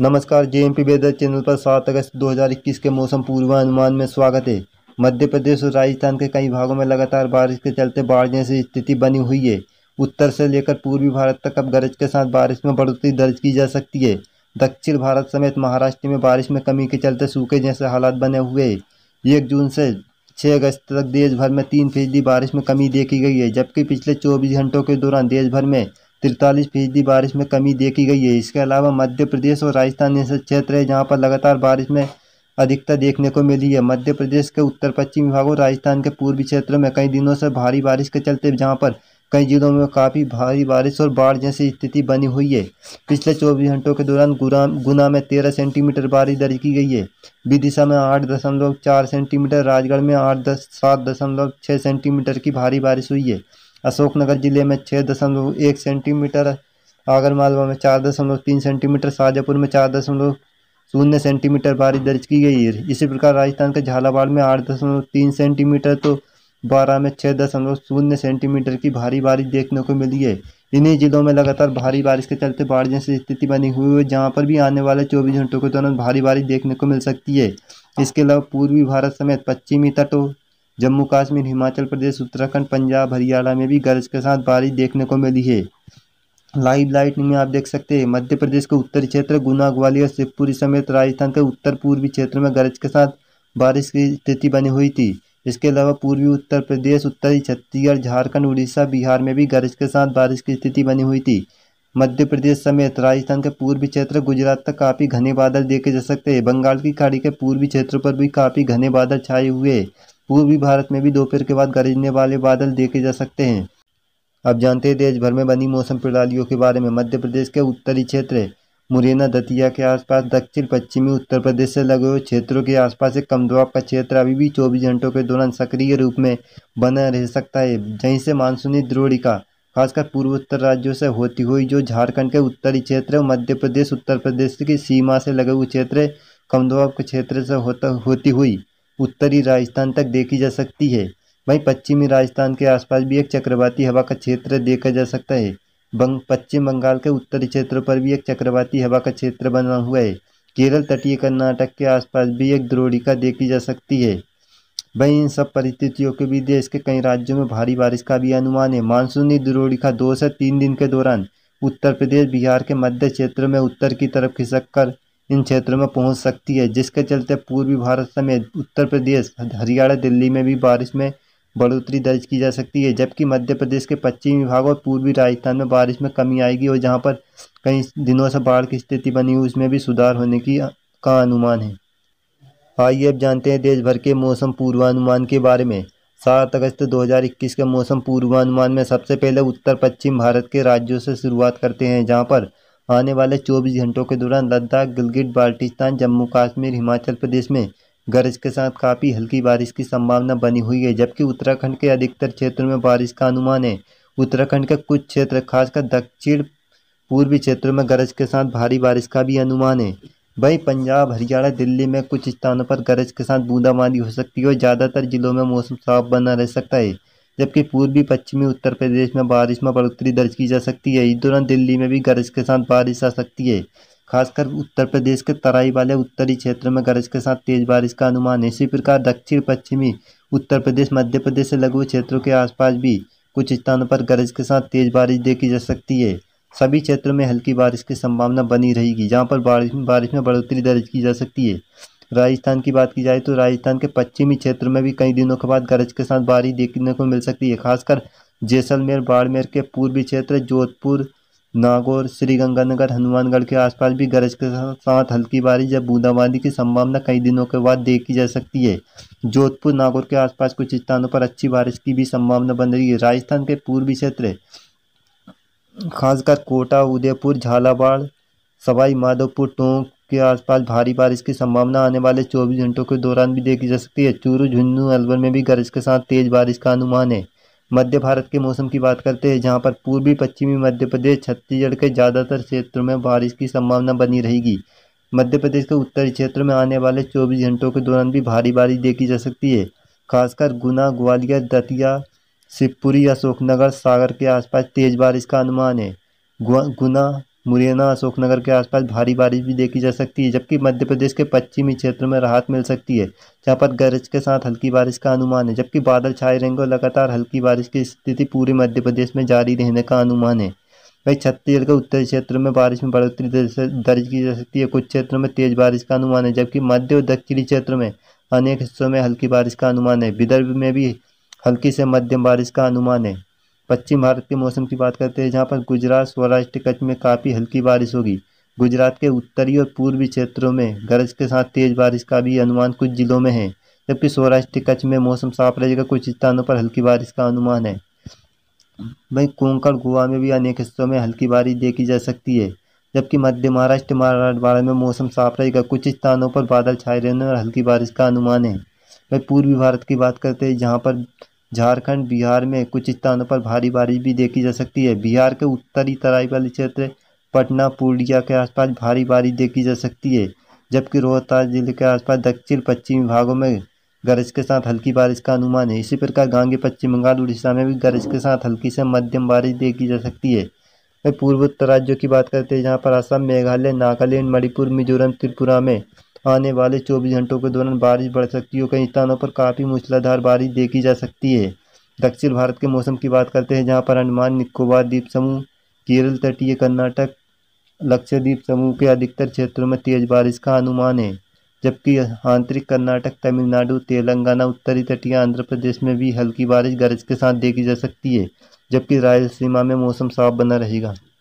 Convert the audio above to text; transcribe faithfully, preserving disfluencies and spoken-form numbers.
नमस्कार, JMP weather channel पर सात अगस्त दो हज़ार इक्कीस के मौसम पूर्वानुमान में स्वागत है। मध्य प्रदेश और राजस्थान के कई भागों में लगातार बारिश के चलते बाढ़ जैसी स्थिति बनी हुई है। उत्तर से लेकर पूर्वी भारत तक अब गरज के साथ बारिश में बढ़ोतरी दर्ज की जा सकती है। दक्षिण भारत समेत महाराष्ट्र में बारिश में कमी के चलते सूखे जैसे हालात बने हुए हैं। एक जून से छः अगस्त तक देश भर में तीन फीसदी बारिश में कमी देखी गई है, जबकि पिछले चौबीस घंटों के दौरान देश भर में तिरतालीस फीसदी बारिश में कमी देखी गई है। इसके अलावा मध्य प्रदेश और राजस्थान ऐसे क्षेत्र है जहां पर लगातार बारिश में अधिकता देखने को मिली है। मध्य प्रदेश के उत्तर पश्चिमी भागों, राजस्थान के पूर्वी क्षेत्रों में कई दिनों से भारी बारिश के चलते जहां पर कई जिलों में काफ़ी भारी बारिश और बाढ़ जैसी स्थिति बनी हुई है। पिछले चौबीस घंटों के दौरान गुना गुना में तेरह सेंटीमीटर बारिश दर्ज की गई है। विदिशा में आठ दशमलव चार सेंटीमीटर, राजगढ़ में आठ दस सात दशमलव छः सेंटीमीटर की भारी बारिश हुई है। अशोकनगर जिले में छः दशमलव एक सेंटीमीटर, आगरमालवा में चार दशमलव तीन सेंटीमीटर, शाजापुर में चार दशमलव शून्य सेंटीमीटर बारिश दर्ज की गई है। इसी प्रकार राजस्थान के झालावाड़ में आठ दशमलव तीन सेंटीमीटर तो बारह में छः दशमलव शून्य सेंटीमीटर की भारी बारिश देखने को मिली है। इन्हीं जिलों में लगातार भारी बारिश के चलते बाढ़ जैसी स्थिति बनी हुई है, जहां पर भी आने वाले चौबीस घंटों के दौरान भारी बारिश देखने को मिल सकती है। इसके अलावा पूर्वी भारत समेत पश्चिमी तटों, जम्मू कश्मीर, हिमाचल प्रदेश, उत्तराखंड, पंजाब, हरियाणा में भी गरज के साथ बारिश देखने को मिली है। लाइव लाइटनिंग में आप देख सकते हैं मध्य प्रदेश के उत्तरी क्षेत्र गुना, ग्वालियर, शिवपुरी समेत राजस्थान के उत्तर पूर्वी क्षेत्र में गरज के साथ बारिश की स्थिति बनी हुई थी। इसके अलावा पूर्वी उत्तर प्रदेश, उत्तरी छत्तीसगढ़, झारखंड, उड़ीसा, बिहार में भी गरज के साथ बारिश की स्थिति बनी हुई थी। मध्य प्रदेश समेत राजस्थान के पूर्वी क्षेत्र, गुजरात तक काफ़ी घने बादल देखे जा सकते हैं। बंगाल की खाड़ी के पूर्वी क्षेत्रों पर भी काफ़ी घने बादल छाए हुए हैं। पूर्वी भारत में भी दोपहर के बाद गरजने वाले बादल देखे जा सकते हैं। अब जानते हैं देश भर में बनी मौसम प्रणालियों के बारे में। मध्य प्रदेश के उत्तरी क्षेत्र मुरैना, दतिया के आसपास, दक्षिण पश्चिमी उत्तर प्रदेश से लगे हुए क्षेत्रों के आसपास एक कम दबाव का क्षेत्र अभी भी चौबीस घंटों के दौरान सक्रिय रूप में बना रह सकता है। जहीं से मानसूनी द्रोणिका खासकर पूर्वोत्तर राज्यों से होती हुई जो झारखंड के उत्तरी क्षेत्र, मध्य प्रदेश, उत्तर प्रदेश की सीमा से लगे हुए क्षेत्र कम दबाव के क्षेत्र से होता होती हुई उत्तरी राजस्थान तक देखी जा सकती है। वहीं पश्चिमी राजस्थान के आसपास भी एक चक्रवाती हवा का क्षेत्र देखा जा सकता है। बंग पश्चिम बंगाल के उत्तरी क्षेत्रों पर भी एक चक्रवाती हवा का क्षेत्र बना हुआ है। केरल, तटीय कर्नाटक के आसपास भी एक द्रोणिका देखी जा सकती है। वहीं इन सब परिस्थितियों के बीच देश के कई राज्यों में भारी बारिश का भी अनुमान है। मानसूनी द्रोणिका दो से तीन दिन के दौरान उत्तर प्रदेश, बिहार के मध्य क्षेत्र में उत्तर की तरफ खिसक कर इन क्षेत्रों में पहुंच सकती है, जिसके चलते पूर्वी भारत समेत उत्तर प्रदेश, हरियाणा, दिल्ली में भी बारिश में बढ़ोतरी दर्ज की जा सकती है। जबकि मध्य प्रदेश के पश्चिमी भाग और पूर्वी राजस्थान में बारिश में कमी आएगी और जहां पर कई दिनों से बाढ़ की स्थिति बनी हुई उसमें भी सुधार होने की का अनुमान है। आइए अब जानते हैं देश भर के मौसम पूर्वानुमान के बारे में। सात अगस्त दो हज़ार इक्कीस के मौसम पूर्वानुमान में सबसे पहले उत्तर पश्चिम भारत के राज्यों से शुरुआत करते हैं, जहां पर आने वाले चौबीस घंटों के दौरान लद्दाख, गिलगित बाल्टिस्तान, जम्मू कश्मीर, हिमाचल प्रदेश में गरज के साथ काफ़ी हल्की बारिश की संभावना बनी हुई है। जबकि उत्तराखंड के अधिकतर क्षेत्रों में बारिश का अनुमान है। उत्तराखंड के कुछ क्षेत्र खासकर दक्षिण पूर्वी क्षेत्रों में गरज के साथ भारी बारिश का भी अनुमान है। वहीं पंजाब, हरियाणा, दिल्ली में कुछ स्थानों पर गरज के साथ बूंदाबांदी हो सकती है और ज़्यादातर जिलों में मौसम साफ बना रह सकता है। जबकि पूर्वी पश्चिमी उत्तर प्रदेश में बारिश में बढ़ोतरी दर्ज की जा सकती है। इस दौरान दिल्ली में भी गरज के साथ बारिश आ सकती है। खासकर उत्तर प्रदेश के तराई वाले उत्तरी क्षेत्र में गरज के साथ तेज बारिश का अनुमान है। इसी प्रकार दक्षिण पश्चिमी उत्तर प्रदेश, मध्य प्रदेश से लगे हुए क्षेत्रों के आसपास भी कुछ स्थानों पर गरज के साथ तेज बारिश देखी जा सकती है। सभी क्षेत्रों में हल्की बारिश की संभावना बनी रहेगी, जहां पर बारिश बारिश में बढ़ोतरी दर्ज की जा सकती है। राजस्थान की बात की जाए तो राजस्थान के पश्चिमी क्षेत्र में भी कई दिनों के बाद गरज के साथ बारिश देखने को मिल सकती है। खासकर जैसलमेर, बाड़मेर के पूर्वी क्षेत्र, जोधपुर, नागौर, श्रीगंगानगर, हनुमानगढ़ के आसपास भी गरज के साथ हल्की बारिश या बूंदाबांदी की संभावना कई दिनों के बाद देखी जा सकती है। जोधपुर, नागौर के आसपास कुछ स्थानों पर अच्छी बारिश की भी संभावना बन रही है। राजस्थान के पूर्वी क्षेत्र खासकर कोटा, उदयपुर, झालावाड़, सवाई माधोपुर, टोंक के आसपास भारी बारिश की संभावना आने वाले चौबीस घंटों के दौरान भी देखी जा सकती है। चूरू, झुंझुनू, अलवर में भी गरज के साथ तेज बारिश का अनुमान है। मध्य भारत के मौसम की बात करते हैं, जहां पर पूर्वी पश्चिमी मध्य प्रदेश, छत्तीसगढ़ के ज़्यादातर क्षेत्रों में बारिश की संभावना बनी रहेगी। मध्य प्रदेश के उत्तरी क्षेत्रों में आने वाले चौबीस घंटों के दौरान भी भारी बारिश देखी जा सकती है। खासकर गुना, ग्वालियर, दतिया, शिवपुरी, अशोकनगर, सागर के आसपास तेज बारिश का अनुमान है। गुना, मुरैना अशोकनगर के आसपास भारी बारिश भी देखी जा सकती है, जबकि मध्य प्रदेश के पश्चिमी क्षेत्रों में राहत मिल सकती है, जहां पर गरज के साथ हल्की बारिश का अनुमान है। जबकि बादल छाए रहेंगे और लगातार हल्की बारिश की स्थिति पूरे मध्य प्रदेश में जारी रहने का अनुमान है। वहीं छत्तीसगढ़ के उत्तरी क्षेत्र में बारिश में बढ़ोतरी दर्ज की जा सकती है। कुछ क्षेत्रों में तेज बारिश का अनुमान है, जबकि मध्य और दक्षिणी क्षेत्र में अनेक हिस्सों में हल्की बारिश का अनुमान है। विदर्भ में भी हल्की से मध्यम बारिश का अनुमान है। पश्चिम भारत के मौसम की बात करते हैं, जहां पर गुजरात, सौराष्ट्र, कच्छ में काफ़ी हल्की बारिश होगी। गुजरात के उत्तरी और पूर्वी क्षेत्रों में गरज के साथ तेज बारिश का भी अनुमान कुछ जिलों में है, जबकि सौराष्ट्र, कच्छ में मौसम साफ रहेगा। कुछ स्थानों पर हल्की बारिश का अनुमान है। वहीं कोंकण, गोवा में भी अनेक हिस्सों में हल्की बारिश देखी जा सकती है, जबकि मध्य महाराष्ट्र, मराठवाड़ा में मौसम साफ रहेगा। कुछ स्थानों पर बादल छाए रहने और हल्की बारिश का अनुमान है। वहीं पूर्वी भारत की बात करते हैं, जहां पर झारखंड, बिहार में कुछ स्थानों पर भारी बारिश भी देखी जा सकती है। बिहार के उत्तरी तराई वाले क्षेत्र पटना, पूर्णिया के आसपास भारी बारिश देखी जा सकती है, जबकि रोहतास जिले के आसपास दक्षिण पश्चिमी भागों में गरज के साथ हल्की बारिश का अनुमान है। इसी प्रकार गांगे, पश्चिम बंगाल, उड़ीसा में भी गरज के साथ हल्की से मध्यम बारिश देखी जा सकती है। वहीं पूर्वोत्तर राज्यों की बात करते हैं, जहाँ पर असम, मेघालय, नागालैंड, मणिपुर, मिजोरम, त्रिपुरा में आने वाले चौबीस घंटों के दौरान बारिश बढ़ सकती है। कई स्थानों पर काफ़ी मूसलाधार बारिश देखी जा सकती है। दक्षिण भारत के मौसम की बात करते हैं, जहाँ पर अंडमान निकोबार द्वीप समूह, केरल, तटीय कर्नाटक, लक्षद्वीप समूह के अधिकतर क्षेत्रों में तेज बारिश का अनुमान है, जबकि आंतरिक कर्नाटक, तमिलनाडु, तेलंगाना, उत्तरी तटीय आंध्र प्रदेश में भी हल्की बारिश गरज के साथ देखी जा सकती है, जबकि रायलसीमा में मौसम साफ बना रहेगा।